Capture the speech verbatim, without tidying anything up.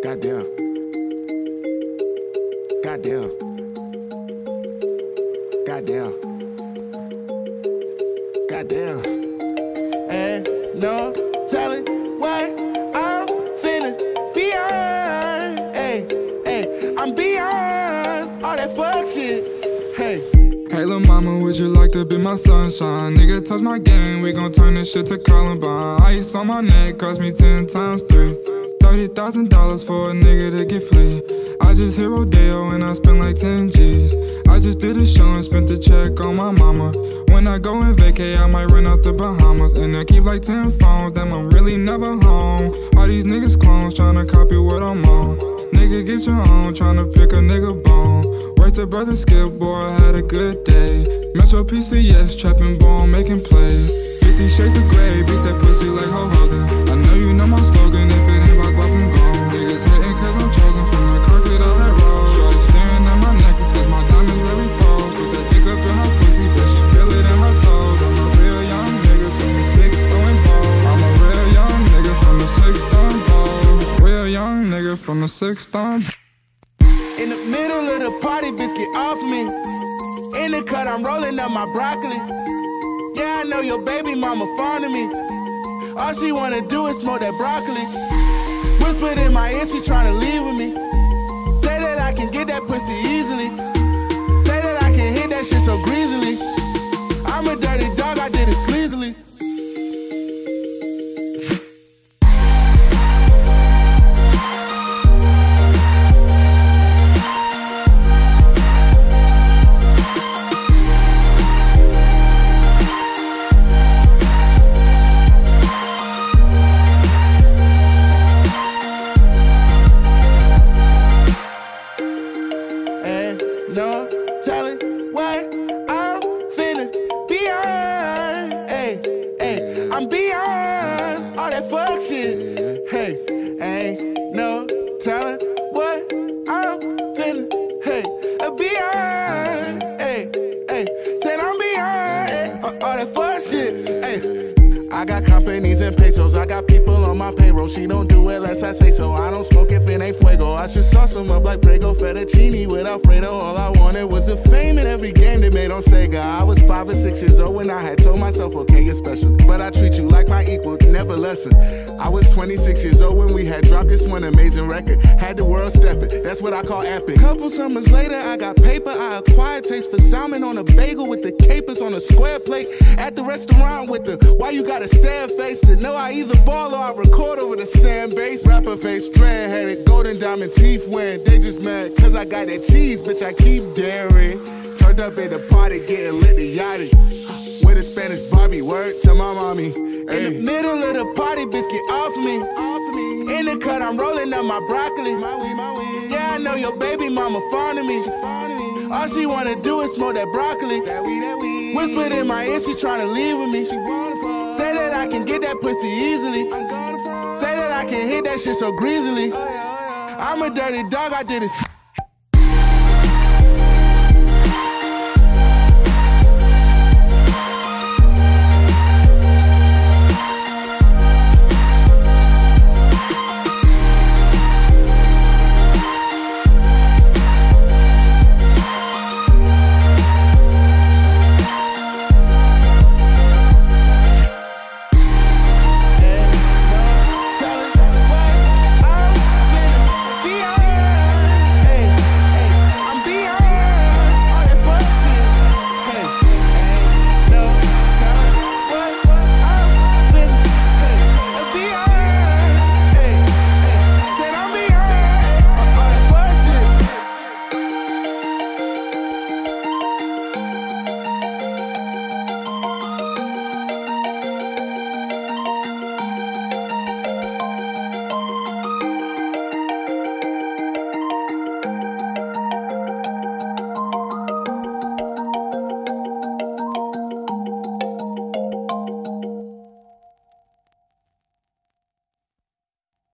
Goddamn. Goddamn. Goddamn. Goddamn. Ain't no telling what I'm feeling beyond. Hey, hey, I'm beyond all that fuck shit. Hey. Hey lil' mama, would you like to be my sunshine? Nigga, touch my game, we gon' turn this shit to Columbine. Ice on my neck cost me ten times three. Thirty thousand dollars for a nigga to get free. I just hit Rodeo and I spent like ten G's. I just did a show and spent the check on my mama. When I go and vacay, I might run out the Bahamas. And I keep like ten phones, damn, I'm really never home. All these niggas clones tryna copy what I'm on. Nigga, get your own, tryna pick a nigga bone. Worth the brother Skip, boy, I had a good day. Metro P C S, trapping bone, making plays. Fifty shades of grey, beat that pussy like Hulk Hogan. I know you know my slogan, if it ain't about guap, I'm gone. Niggas hating cause I'm chosen from the crooked of that road. Shorty staring at my necklace cause my diamonds really froze. Put that dick up in her pussy, but she feel it in her toes. I'm a real young nigga from the sixth throwing balls. I'm a real young nigga from the sixth throwing balls. Real young nigga from the sixth throwing. In the middle of the party, bitch, get off me. In the cut, I'm rolling up my broccoli. Yeah, I know your baby mama fond of me. All she wanna do is smoke that broccoli. Whispered in my ear, she tryna leave with me. Say that I can get that pussy easily. Say that I can hit that shit so greasily. I'm a dirty dog, I did it sleazily. No telling what I'm feeling beyond. Hey, hey, I'm beyond all that fuck shit. Hey, ain't no telling what I'm feeling. Hey, beyond. Hey, hey, said I'm beyond hey, all that fuck shit. Hey. I got companies and pesos, I got people on my payroll. She don't do it unless I say so. I don't smoke if it ain't fuego. I should sauce them up like Prego, fettuccine with Alfredo. All I wanted was the fame in every game they made on Sega. I was five or six years old when I had told myself, okay, you're special, but I treat you like my equal, never lesser. I was twenty-six years old when we had dropped this one amazing record. Had the world stepping, that's what I call epic. Couple summers later, I got paper. I acquired taste for salmon on a bagel with the capers on a square plate. At the restaurant with the, why you gotta stare face to know I either ball or I record over the stand bass. Rapper face, strand headed, golden diamond teeth wearing. They just mad cause I got that cheese, bitch, I keep daring. Turned up at the party, getting lit the yachty. With a Spanish Barbie, word to my mommy. Hey. In the middle of the party, bitch, get off me. Off me. In the cut, I'm rolling up my broccoli. My weed, my weed. Yeah, I know your baby mama fond of me. She fond of me. All she wanna do is smoke that broccoli. That weed, that weed. Whispered in my ear, she tryna leave with me. She wanna fall. Say that I can get that pussy easily. I'm gonna fall. Say that I can hit that shit so greasily. Oh, yeah, oh, yeah. I'm a dirty dog, I did it.